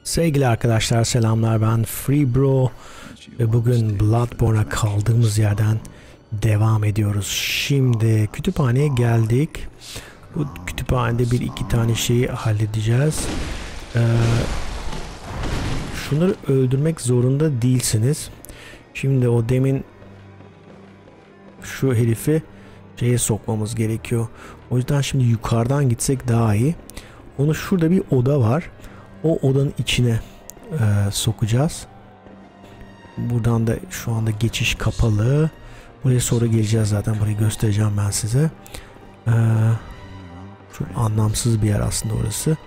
Sevgili arkadaşlar, selamlar, ben Freebro ve bugün Bloodborne'a kaldığımız yerden devam ediyoruz. Şimdi kütüphaneye geldik. Bu kütüphanede bir iki tane şeyi halledeceğiz. Şunları öldürmek zorunda değilsiniz. Şimdi o demin şu herifi şeye sokmamız gerekiyor. O yüzden şimdi yukarıdan gitsek daha iyi. Onu şurada bir oda var. O odanın içine sokacağız. Buradan da şu anda geçiş kapalı. Buraya sonra geleceğiz zaten. Burayı göstereceğim ben size. Çok anlamsız bir yer aslında orası.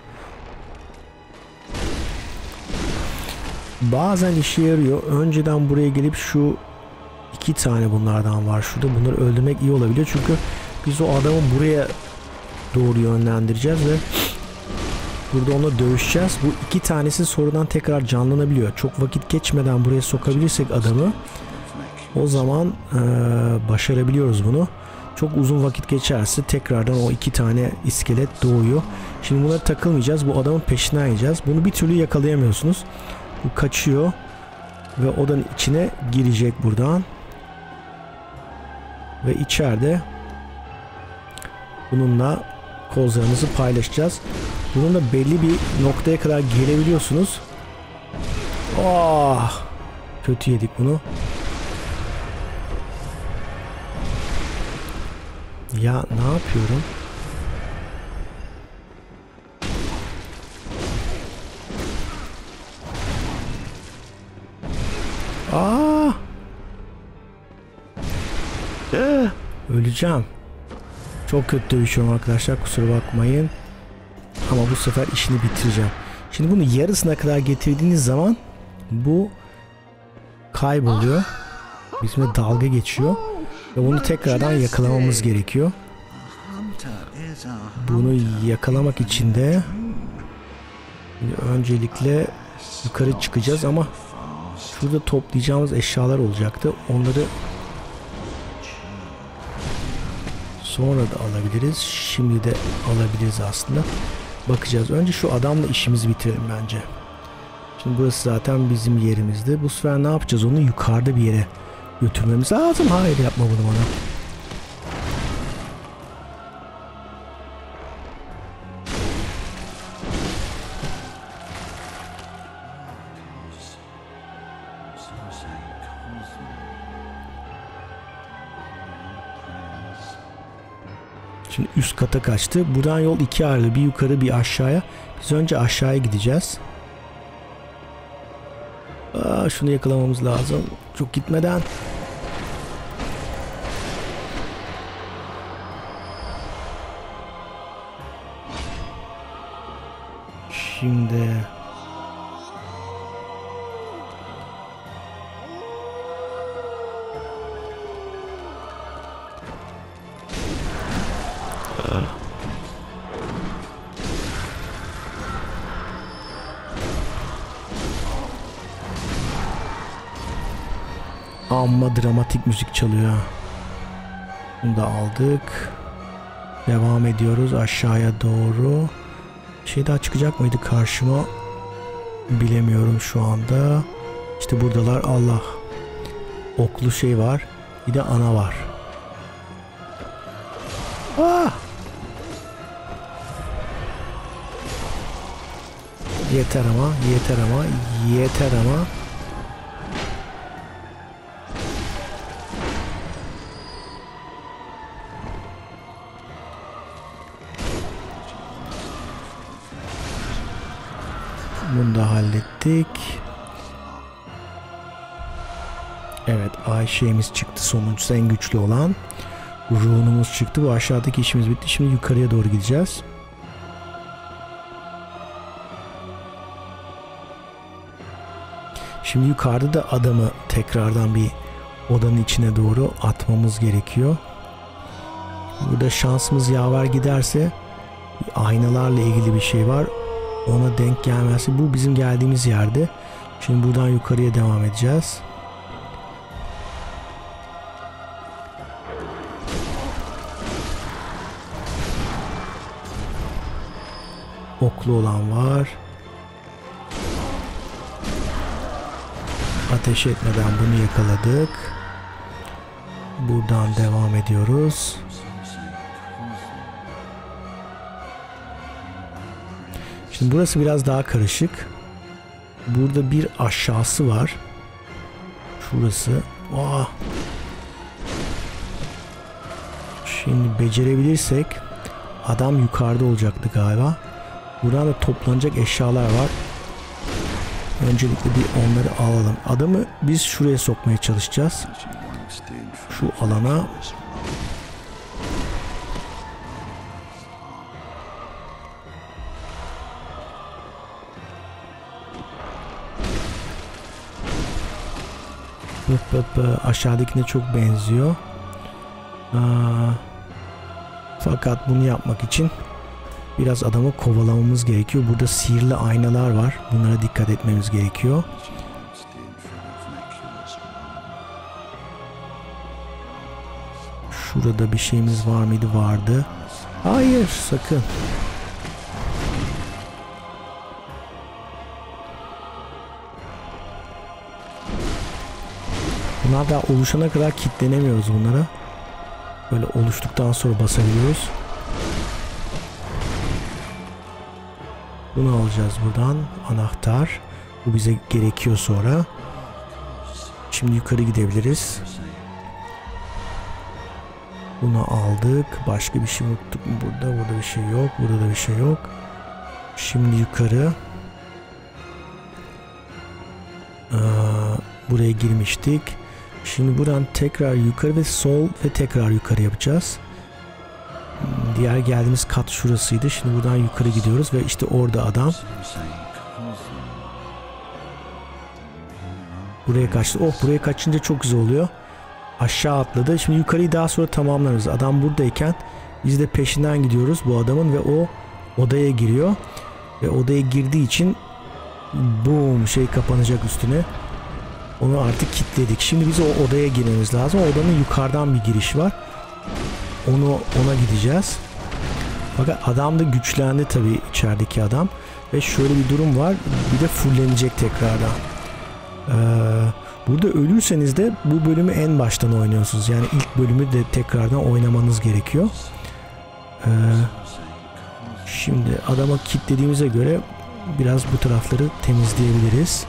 Bazen işe yarıyor. Önceden buraya gelip şu iki tane bunlardan var şurada. Bunları öldürmek iyi olabiliyor. Çünkü biz o adamı buraya doğru yönlendireceğiz ve burada onunla dövüşeceğiz. Bu iki tanesi sonradan tekrar canlanabiliyor. Çok vakit geçmeden buraya sokabilirsek adamı, o zaman başarabiliyoruz bunu. Çok uzun vakit geçerse tekrardan o iki tane iskelet doğuyor. Şimdi bunlara takılmayacağız. Bu adamın peşinden gideceğiz. Bunu bir türlü yakalayamıyorsunuz. Bu kaçıyor ve odanın içine girecek buradan. Ve içeride bununla kozlarımızı paylaşacağız. Bunun da belli bir noktaya kadar gelebiliyorsunuz. Oh, kötü yedik bunu. Ya ne yapıyorum? Aa! Öleceğim. Çok kötü dövüşüyorum arkadaşlar, kusura bakmayın. Ama bu sefer işini bitireceğim. Şimdi bunu yarısına kadar getirdiğiniz zaman bu kayboluyor. Bizimle dalga geçiyor. Ve bunu tekrardan yakalamamız gerekiyor. Bunu yakalamak için de öncelikle yukarı çıkacağız ama şurada toplayacağımız eşyalar olacaktı. Onları sonra da alabiliriz. Şimdi de alabiliriz aslında. Bakacağız. Önce şu adamla işimizi bitirelim bence. Şimdi burası zaten bizim yerimizde. Bu sefer ne yapacağız? Onu yukarıda bir yere götürmemiz lazım. Hayır, yapma bunu bana. Şimdi üst kata kaçtı. Buradan yol iki ayrı. Bir yukarı bir aşağıya. Biz önce aşağıya gideceğiz. Şunu yakalamamız lazım. Çok gitmeden. Şimdi amma dramatik müzik çalıyor. Bunu da aldık. Devam ediyoruz aşağıya doğru. Şey daha çıkacak mıydı karşıma? Bilemiyorum şu anda. İşte buradalar. Allah. Oklu şey var. Bir de ana var. Ah! Yeter ama, yeter ama, yeter ama. Bunu da hallettik. Evet, ay şeyimiz çıktı, sonuncusu en güçlü olan. Ruhunumuz çıktı. Bu aşağıdaki işimiz bitti. Şimdi yukarıya doğru gideceğiz. Şimdi yukarıda da adamı tekrardan bir odanın içine doğru atmamız gerekiyor. Burada şansımız yaver giderse aynalarla ilgili bir şey var. Ona denk gelmezse, bu bizim geldiğimiz yerde. Şimdi buradan yukarıya devam edeceğiz. Oklu olan var. Ateş etmeden bunu yakaladık. Buradan devam ediyoruz. Şimdi burası biraz daha karışık. Burada bir aşağısı var. Şurası. Aa. Şimdi becerebilirsek, adam yukarıda olacaktı galiba. Buradan da toplanacak eşyalar var. Öncelikle bir onları alalım. Adamı biz şuraya sokmaya çalışacağız. Şu alana. Aşağıdakine çok benziyor. Fakat bunu yapmak için biraz adamı kovalamamız gerekiyor. Burada sihirli aynalar var. Bunlara dikkat etmemiz gerekiyor. Şurada bir şeyimiz var mıydı? Vardı. Hayır, sakın. Bunlar daha oluşana kadar kilitlenemiyoruz bunlara. Böyle oluştuktan sonra basabiliyoruz. Bunu alacağız buradan. Anahtar. Bu bize gerekiyor sonra. Şimdi yukarı gidebiliriz. Bunu aldık. Başka bir şey unuttuk mu burada? Burada bir şey yok. Burada da bir şey yok. Şimdi yukarı. Buraya girmiştik. Şimdi buradan tekrar yukarı ve sol ve tekrar yukarı yapacağız. Diğer geldiğimiz kat şurasıydı. Şimdi buradan yukarı gidiyoruz ve işte orada adam. Buraya kaçtı. Oh, buraya kaçınca çok güzel oluyor. Aşağı atladı. Şimdi yukarıyı daha sonra tamamlarız. Adam buradayken biz de peşinden gidiyoruz bu adamın ve o odaya giriyor. Ve odaya girdiği için boom şey kapanacak üstüne. Onu artık kilitledik. Şimdi biz o odaya girmemiz lazım. O odanın yukarıdan bir girişi var. Ona gideceğiz. Fakat adam da güçlendi tabii, içerideki adam. Ve şöyle bir durum var. Bir de fullenecek tekrardan. Burada ölürseniz de bu bölümü en baştan oynuyorsunuz. Yani ilk bölümü de tekrardan oynamanız gerekiyor. Şimdi adama kilitlediğimize göre biraz bu tarafları temizleyebiliriz.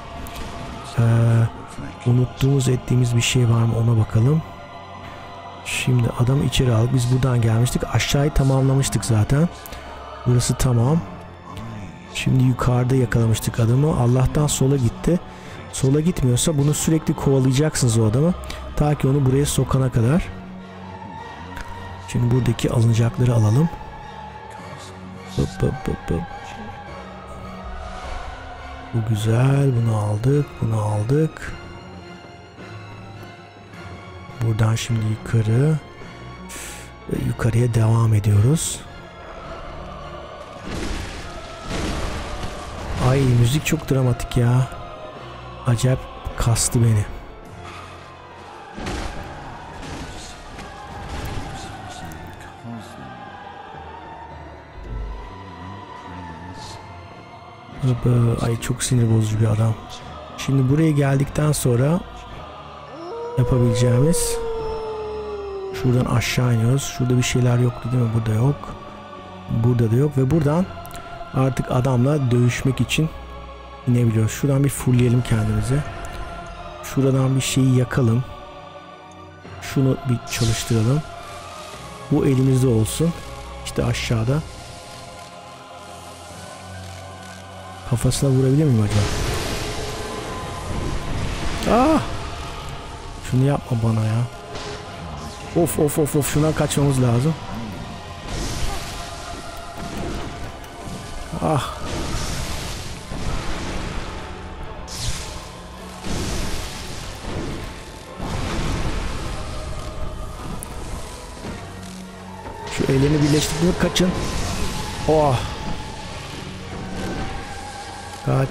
Unuttuğumuz ettiğimiz bir şey var mı ona bakalım. Şimdi adamı içeri aldık. Biz buradan gelmiştik. Aşağıyı tamamlamıştık zaten. Burası tamam. Şimdi yukarıda yakalamıştık adamı. Allah'tan sola gitti. Sola gitmiyorsa bunu sürekli kovalayacaksınız o adamı. Ta ki onu buraya sokana kadar. Şimdi buradaki alınacakları alalım. Hop hop hop hop. Bu güzel. Bunu aldık. Bunu aldık. Buradan şimdi yukarı. Yukarıya devam ediyoruz. Ay, müzik çok dramatik ya. Acayip kastı beni. Ay, çok sinir bozucu bir adam. Şimdi buraya geldikten sonra yapabileceğimiz, şuradan aşağı iniyoruz. Şurada bir şeyler yoktu değil mi? Burada yok. Burada da yok ve buradan artık adamla dövüşmek için inebiliyoruz. Şuradan bir fullleyelim kendimize. Şuradan bir şeyi yakalım. Şunu bir çalıştıralım. Bu elimizde olsun. İşte aşağıda. Kafasına vurabilir miyim acaba? Ah! Şunu yapma bana ya. Of of of of, şundan kaçmamız lazım. Ah. Şu ellerini birleştirip kaçın. Oh. Kaç.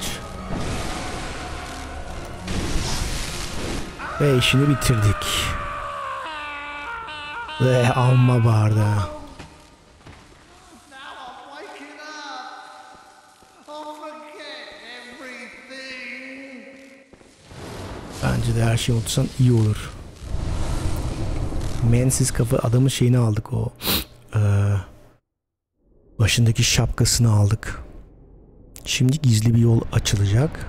Ve işini bitirdik. Ve amma bağırdı. Bence de her şeyi unutsan iyi olur. Mensiz kafa adamın şeyini aldık, o başındaki şapkasını aldık. Şimdi gizli bir yol açılacak.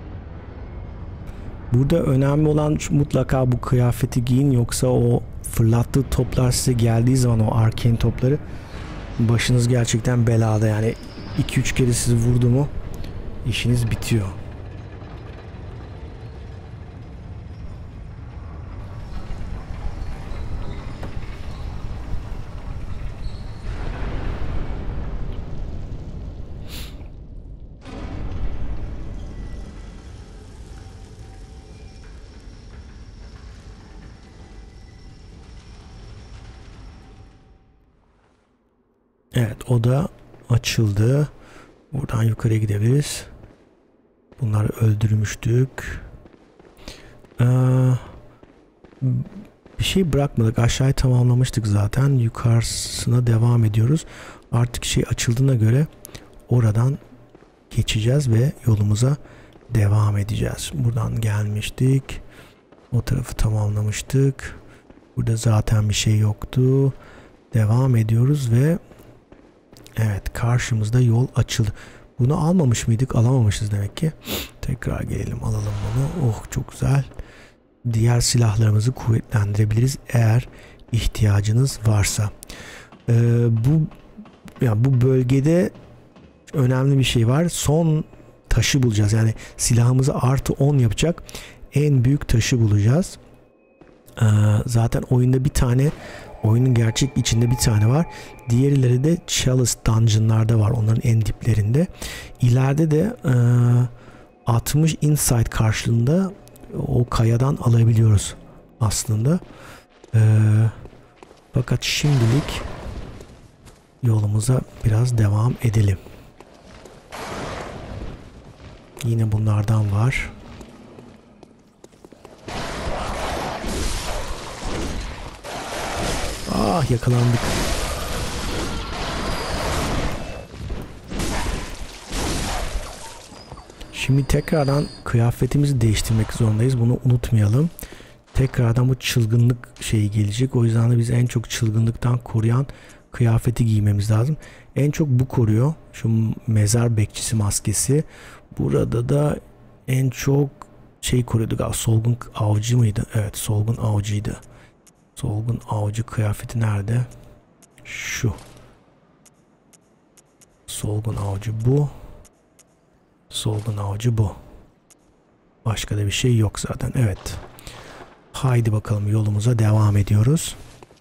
Burada önemli olan mutlaka bu kıyafeti giyin, yoksa o fırlattığı toplar size geldiği zaman, o arcane topları, başınız gerçekten belada. Yani 2-3 kere sizi vurdu mu işiniz bitiyor. Evet, o da açıldı. Buradan yukarıya gidebiliriz. Bunları öldürmüştük. Bir şey bırakmadık. Aşağıyı tamamlamıştık zaten. Yukarısına devam ediyoruz. Artık şey açıldığına göre oradan geçeceğiz ve yolumuza devam edeceğiz. Buradan gelmiştik. O tarafı tamamlamıştık. Burada zaten bir şey yoktu. Devam ediyoruz ve evet, karşımızda yol açıldı. Bunu almamış mıydık? Alamamışız demek ki. Tekrar gelelim, alalım bunu. Oh, çok güzel. Diğer silahlarımızı kuvvetlendirebiliriz eğer ihtiyacınız varsa. Bu bölgede önemli bir şey var. Son taşı bulacağız. Yani silahımızı artı 10 yapacak en büyük taşı bulacağız. Zaten oyunda bir tane, oyunun gerçek içinde bir tane var. Diğerleri de Chalice Dungeon'larda var. Onların en diplerinde. İleride de 60 insight karşılığında o kayadan alabiliyoruz aslında. Fakat şimdilik yolumuza biraz devam edelim. Yine bunlardan var. Ah, yakalandık. Şimdi tekrardan kıyafetimizi değiştirmek zorundayız. Bunu unutmayalım. Tekrardan bu çılgınlık şeyi gelecek. O yüzden de biz en çok çılgınlıktan koruyan kıyafeti giymemiz lazım. En çok bu koruyor. Şu mezar bekçisi maskesi. Burada da en çok şey koruyordu galiba. Solgun avcı mıydı? Evet, solgun avcıydı. Solgun avcı kıyafeti nerede? Şu. Solgun avcı bu. Solgun avcı bu. Başka da bir şey yok zaten. Evet. Haydi bakalım, yolumuza devam ediyoruz.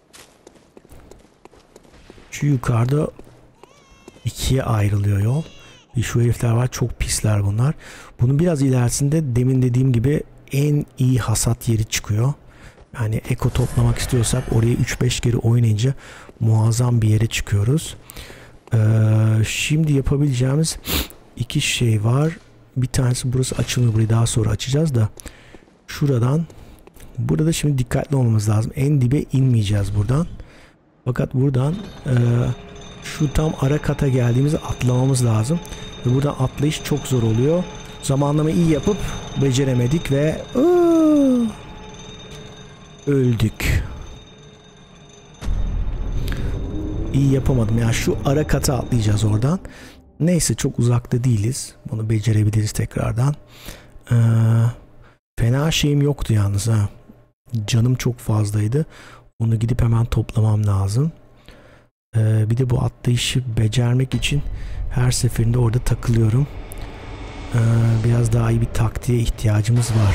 Şu yukarıda ikiye ayrılıyor yol. Şu herifler var, çok pisler bunlar. Bunun biraz ilerisinde demin dediğim gibi en iyi hasat yeri çıkıyor. Yani eko toplamak istiyorsak oraya 3-5 kere oynayınca muazzam bir yere çıkıyoruz. Şimdi yapabileceğimiz iki şey var. Bir tanesi, burası açılmıyor. Burayı daha sonra açacağız da. Şuradan. Burada şimdi dikkatli olmamız lazım. En dibe inmeyeceğiz buradan. Fakat buradan şu tam ara kata geldiğimizde atlamamız lazım. Ve buradan atlayış çok zor oluyor. Zamanlamayı iyi yapıp beceremedik ve öldük. İyi yapamadım. Yani şu ara kata atlayacağız oradan. Neyse, çok uzakta değiliz. Bunu becerebiliriz tekrardan. Fena şeyim yoktu yalnız ha. Canım çok fazlaydı. Onu gidip hemen toplamam lazım. Bir de bu atlayışı becermek için her seferinde orada takılıyorum. Biraz daha iyi bir taktiğe ihtiyacımız var.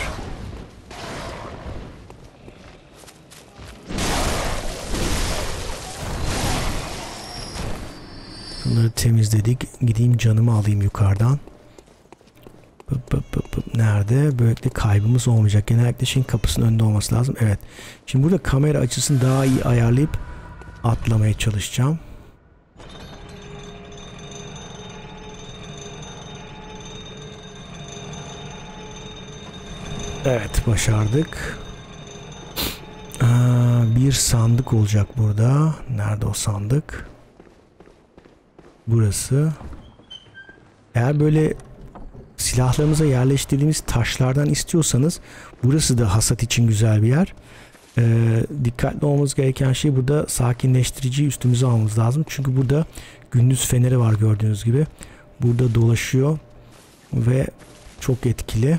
Bunları temizledik. Gideyim canımı alayım yukarıdan. Nerede? Böylelikle kaybımız olmayacak. Genellikle şeyin kapısının önünde olması lazım. Evet. Şimdi burada kamera açısını daha iyi ayarlayıp atlamaya çalışacağım. Evet, başardık. Bir sandık olacak burada. Nerede o sandık? Burası. Eğer böyle silahlarımıza yerleştirdiğimiz taşlardan istiyorsanız burası da hasat için güzel bir yer. Dikkatli olmamız gereken şey burada sakinleştiriciyi üstümüze almamız lazım. Çünkü burada gündüz feneri var gördüğünüz gibi. Burada dolaşıyor ve çok etkili.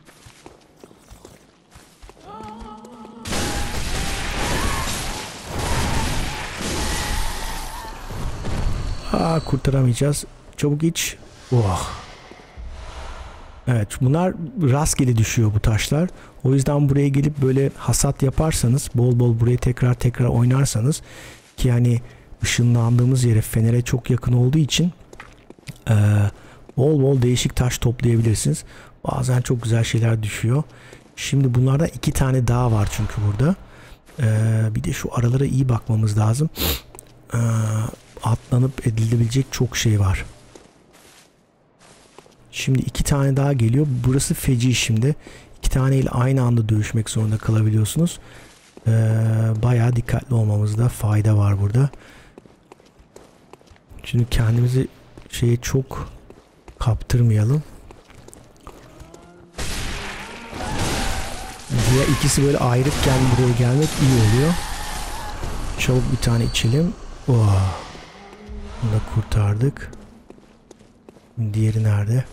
Kurtaramayacağız. Çabuk iç. Oh. Evet, bunlar rastgele düşüyor bu taşlar. O yüzden buraya gelip böyle hasat yaparsanız, bol bol buraya tekrar oynarsanız, ki yani ışınlandığımız yere, fenere çok yakın olduğu için bol bol değişik taş toplayabilirsiniz. Bazen çok güzel şeyler düşüyor. Şimdi bunlardan 2 tane daha var çünkü burada. Bir de şu aralara iyi bakmamız lazım. Atlanıp edilebilecek çok şey var. Şimdi 2 tane daha geliyor. Burası feci şimdi. 2 taneyle aynı anda dövüşmek zorunda kalabiliyorsunuz. Bayağı dikkatli olmamızda fayda var burada. Şimdi kendimizi şeye çok kaptırmayalım. Diğer ikisi böyle ayrıkken buraya gelmek iyi oluyor. Çabuk bir tane içelim. Oh. Bunu da kurtardık. Diğeri nerede?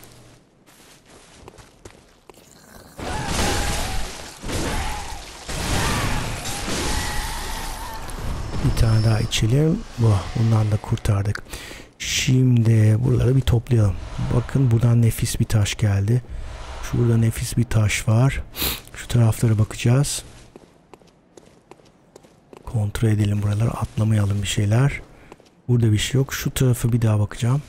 Bir tane daha içelim. Bundan da kurtardık. Şimdi buraları bir toplayalım. Bakın buradan nefis bir taş geldi. Şurada nefis bir taş var. Şu taraflara bakacağız. Kontrol edelim buraları. Atlamayalım bir şeyler. Burada bir şey yok. Şu tarafı bir daha bakacağım.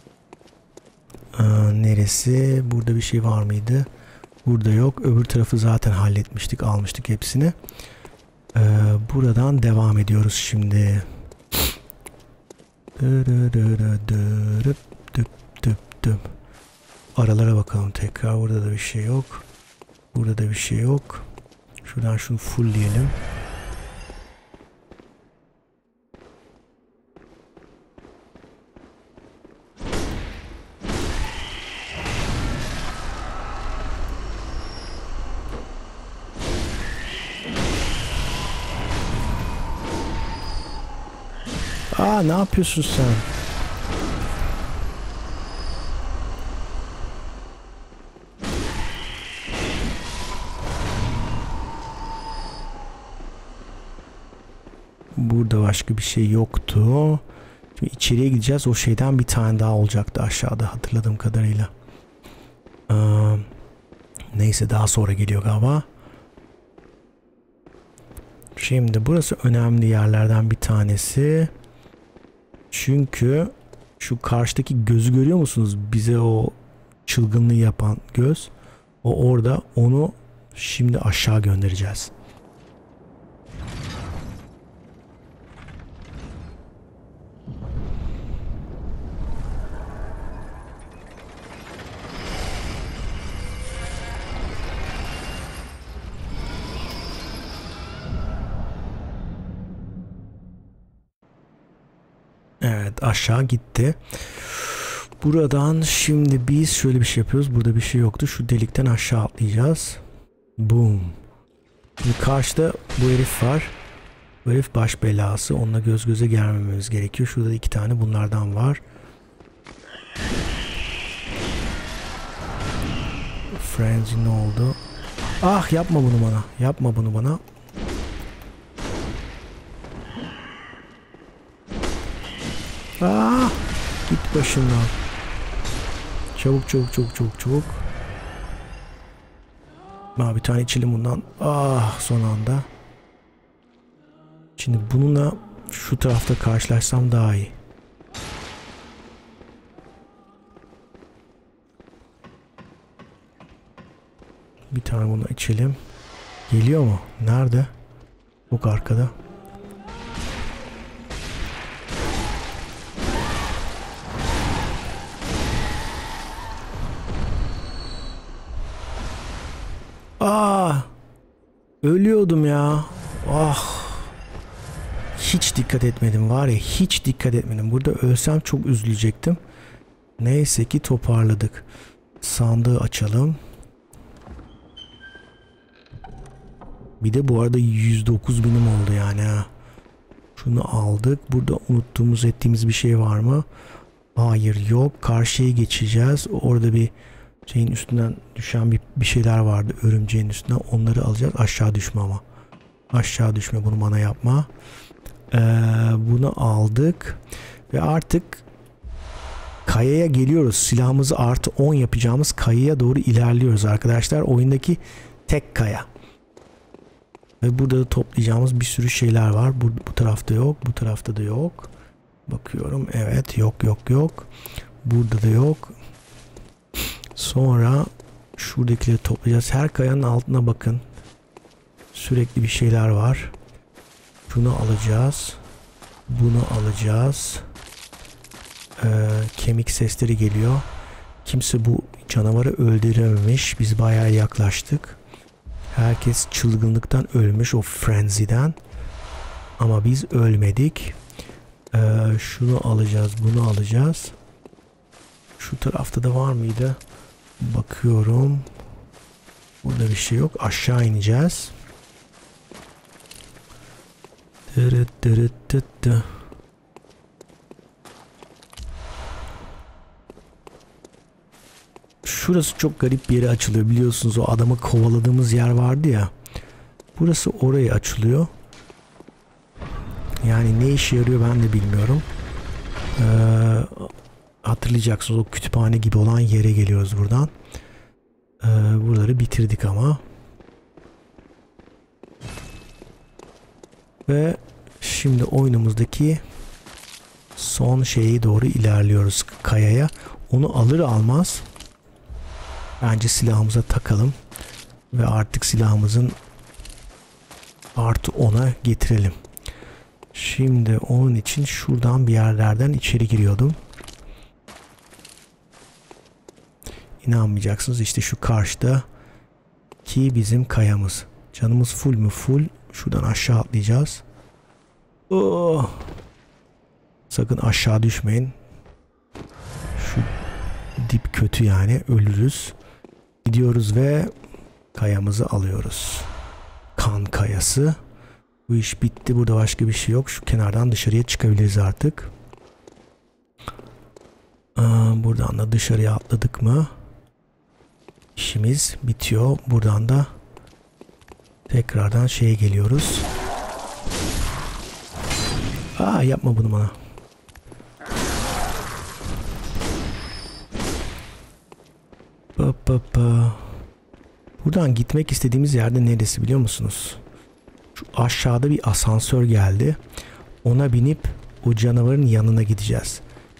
Neresi? Burada bir şey var mıydı? Burada yok. Öbür tarafı zaten halletmiştik. Almıştık hepsini. Buradan devam ediyoruz şimdi. Aralara bakalım tekrar. Burada da bir şey yok. Burada da bir şey yok. Şuradan şunu fullleyelim. Ne yapıyorsun sen? Burada başka bir şey yoktu. Şimdi içeriye gideceğiz. O şeyden bir tane daha olacaktı aşağıda hatırladığım kadarıyla. Neyse daha sonra geliyor galiba. Şimdi burası önemli yerlerden bir tanesi. Çünkü şu karşıdaki gözü görüyor musunuz? Bize o çılgınlığı yapan göz. O orada, onu şimdi aşağı göndereceğiz. Evet, aşağı gitti. Buradan şimdi biz şöyle bir şey yapıyoruz. Burada bir şey yoktu. Şu delikten aşağı atlayacağız. Boom. Şimdi karşıda bu herif var. Bu herif baş belası. Onunla göz göze gelmememiz gerekiyor. Şurada da 2 tane bunlardan var. Frenzy ne oldu? Ah, yapma bunu bana. Yapma bunu bana. Git başımdan. Çabuk. Bir tane içelim bundan. Son anda. Şimdi bununla şu tarafta karşılaşsam daha iyi. Bir tane bunu içelim. Geliyor mu? Nerede? Çok arkada. Ölüyordum ya. Hiç dikkat etmedim var ya. Hiç dikkat etmedim. Burada ölsem çok üzülecektim. Neyse ki toparladık. Sandığı açalım. Bir de bu arada 109 binim oldu yani. Şunu aldık. Burada unuttuğumuz ettiğimiz bir şey var mı? Hayır, yok. Karşıya geçeceğiz. Orada bir şeyin üstünden düşen bir şeyler vardı. Örümceğin üstünden. Onları alacağız. Aşağı düşme ama. Aşağı düşme, bunu bana yapma. Bunu aldık. Ve artık kayaya geliyoruz. Silahımızı artı 10 yapacağımız kayaya doğru ilerliyoruz arkadaşlar. Oyundaki tek kaya. Ve burada da toplayacağımız bir sürü şeyler var. Bu tarafta yok. Bu tarafta da yok. Bakıyorum. Evet. Yok yok yok. Burada da yok. Sonra şuradakileri toplayacağız. Her kayanın altına bakın. Sürekli bir şeyler var. Şunu alacağız. Bunu alacağız. Kemik sesleri geliyor. Kimse bu canavarı öldürememiş. Biz bayağı yaklaştık. Herkes çılgınlıktan ölmüş, o frenzy'den. Ama biz ölmedik. Şunu alacağız, bunu alacağız. Şu tarafta da var mıydı? Bakıyorum. Burada bir şey yok. Aşağı ineceğiz. Şurası çok garip bir yere açılıyor. Biliyorsunuz o adamı kovaladığımız yer vardı ya. Burası oraya açılıyor. Yani ne işe yarıyor ben de bilmiyorum. Hatırlayacaksınız, o kütüphane gibi olan yere geliyoruz buradan. Buraları bitirdik ama. Ve şimdi oyunumuzdaki son şeye doğru ilerliyoruz, kayaya. Onu alır almaz bence silahımıza takalım ve artık silahımızın artı 10'a getirelim. Şimdi onun için şuradan bir yerlerden içeri giriyordum. İnanmayacaksınız, işte şu karşıda ki bizim kayamız. Canımız full mü? Full. Şuradan aşağı atlayacağız. Oh. Sakın aşağı düşmeyin. Şu dip kötü yani, ölürüz. Gidiyoruz ve kayamızı alıyoruz. Kan kayası. Bu iş bitti. Burada başka bir şey yok. Şu kenardan dışarıya çıkabiliriz artık. Buradan da dışarıya atladık mı İşimiz bitiyor. Buradan da tekrardan şeye geliyoruz. Yapma bunu bana. Buradan gitmek istediğimiz yerde neresi biliyor musunuz? Şu aşağıda bir asansör geldi. Ona binip o canavarın yanına gideceğiz.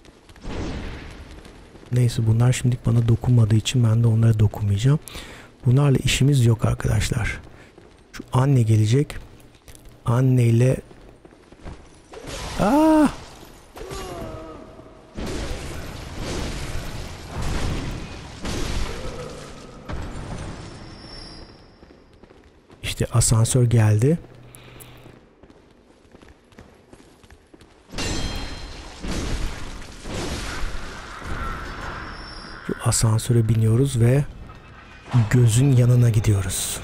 Neyse, bunlar şimdilik bana dokunmadığı için ben de onlara dokunmayacağım. Bunlarla işimiz yok arkadaşlar. Şu anne gelecek. Anneyle İşte asansör geldi. Şu asansöre biniyoruz ve gözün yanına gidiyoruz.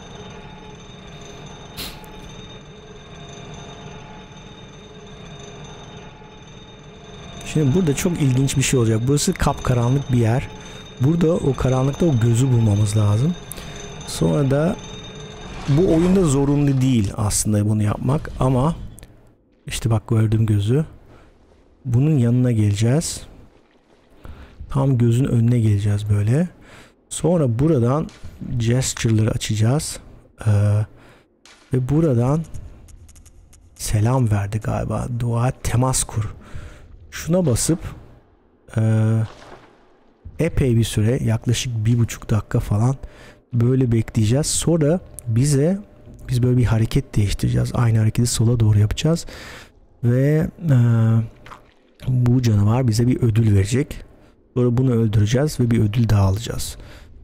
Şimdi burada çok ilginç bir şey olacak. Burası kapkaranlık bir yer. Burada o karanlıkta o gözü bulmamız lazım. Sonra da bu oyunda zorunlu değil aslında bunu yapmak ama işte bak, gördüm gözü. Bunun yanına geleceğiz. Tam gözün önüne geleceğiz böyle. Sonra buradan gesture'ları açacağız. Ve buradan selam verdi galiba. Dua, temas kur. Şuna basıp epey bir süre, yaklaşık 1,5 dakika falan böyle bekleyeceğiz. Sonra biz böyle bir hareket değiştireceğiz. Aynı hareketi sola doğru yapacağız. Ve bu canavar bize bir ödül verecek. Sonra bunu öldüreceğiz ve bir ödül daha alacağız.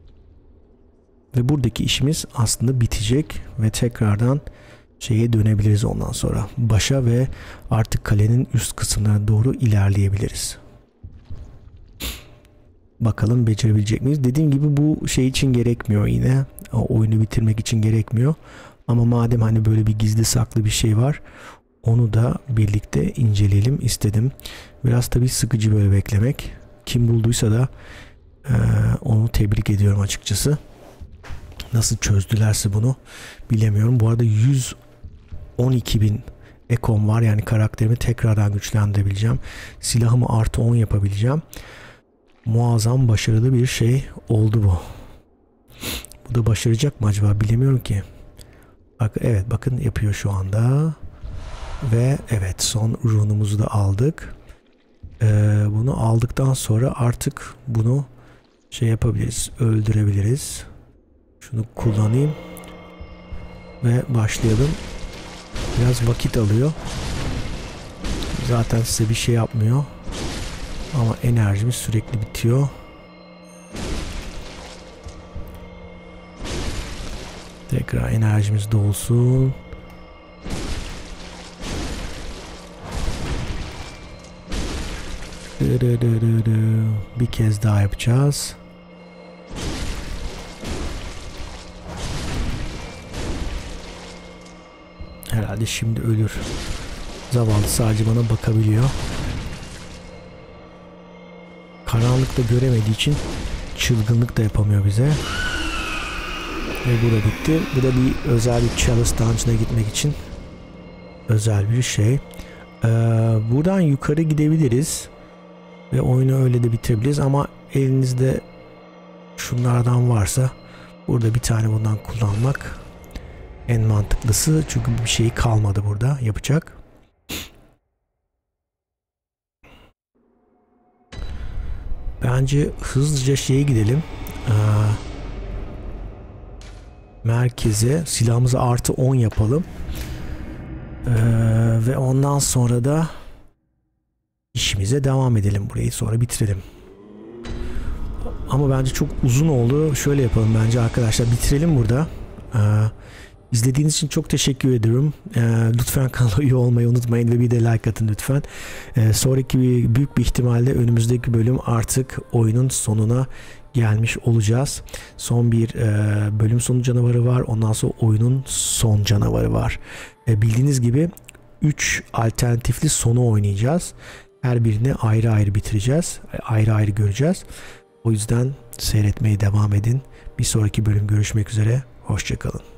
Ve buradaki işimiz aslında bitecek ve tekrardan şeye dönebiliriz ondan sonra. Başa ve artık kalenin üst kısımlarına doğru ilerleyebiliriz. Bakalım becerebilecek miyiz? Dediğim gibi bu şey için gerekmiyor yine. O oyunu bitirmek için gerekmiyor. Ama madem hani böyle bir gizli saklı bir şey var, onu da birlikte inceleyelim istedim. Biraz tabii sıkıcı böyle beklemek. Kim bulduysa da onu tebrik ediyorum açıkçası. Nasıl çözdülerse bunu bilemiyorum. Bu arada 112.000 ekom var. Yani karakterimi tekrardan güçlendirebileceğim. Silahımı artı 10 yapabileceğim. Muazzam başarılı bir şey oldu bu. Bu da başaracak mı acaba bilemiyorum ki. Bak, evet bakın yapıyor şu anda. Ve evet son runumuzu da aldık. Bunu aldıktan sonra artık bunu şey yapabiliriz. Öldürebiliriz. Şunu kullanayım. Ve başlayalım. Biraz vakit alıyor. Zaten size bir şey yapmıyor. Ama enerjimiz sürekli bitiyor. Tekrar enerjimiz dolsun. Bir kez daha yapacağız. Herhalde şimdi ölür. Zavallı sadece bana bakabiliyor. Karanlıkta göremediği için çılgınlık da yapamıyor bize. Ve bu da bitti. Bu da bir özel bir Chalice Dungeon'a gitmek için özel bir şey. Buradan yukarı gidebiliriz. Ve oyunu öyle de bitirebiliriz. Ama elinizde şunlardan varsa burada bir tane bundan kullanmak en mantıklısı. Çünkü bir şey kalmadı burada yapacak. Bence hızlıca şeye gidelim. Merkeze silahımızı artı 10 yapalım. Ve ondan sonra da işimize devam edelim. Burayı sonra bitirelim. Ama bence çok uzun oldu. Şöyle yapalım bence arkadaşlar. Bitirelim burada. İzlediğiniz için çok teşekkür ediyorum. Lütfen kanala üye olmayı unutmayın ve bir de like atın lütfen. Sonraki büyük bir ihtimalle önümüzdeki bölüm artık oyunun sonuna gelmiş olacağız. Son bir bölüm sonu canavarı var. Ondan sonra oyunun son canavarı var. Bildiğiniz gibi 3 alternatifli sonu oynayacağız. Her birini ayrı ayrı bitireceğiz. Ayrı ayrı göreceğiz. O yüzden seyretmeye devam edin. Bir sonraki bölüm görüşmek üzere. Hoşça kalın.